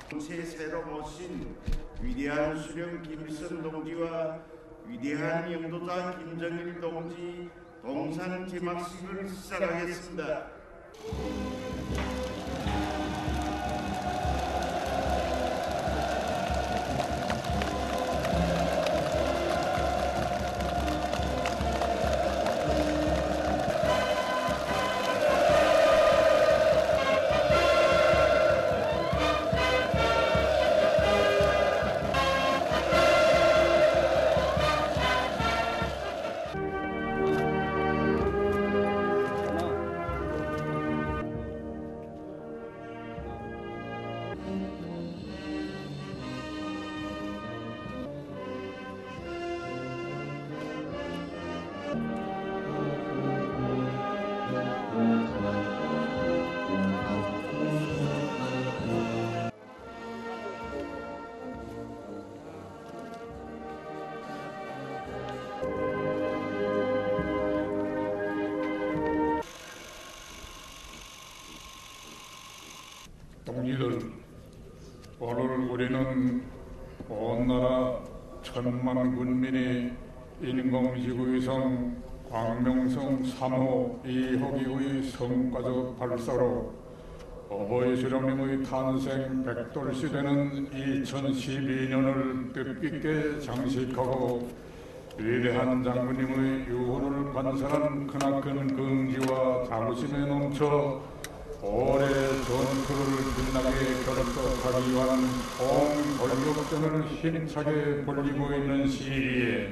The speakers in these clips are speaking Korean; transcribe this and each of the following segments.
새 새로 모신 위대한 수령 김일성 동지와 위대한 영도자 김정일 동지 동상 제막식을 시작하겠습니다. 동지들, 오늘 우리는 온 나라 1000만 군민이 인공지구위성 광명성 3호 2호기의 성과적 발사로 어버이 수령님의 탄생 100돌시 되는 2012년을 뜻깊게 장식하고 위대한 장군님의 유호를 관찰한 크나큰 긍지와 자부심에 넘쳐 올해 전투를 빛나게 결속하기 위한 총골격전을 힘차게 벌이고 있는 시기에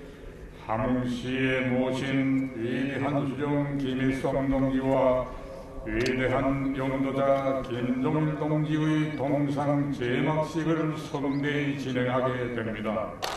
함흥시에 모신 위대한 수령 김일성 동지와 위대한 영도자 김정일 동지의 동상 제막식을 성대히 진행하게 됩니다.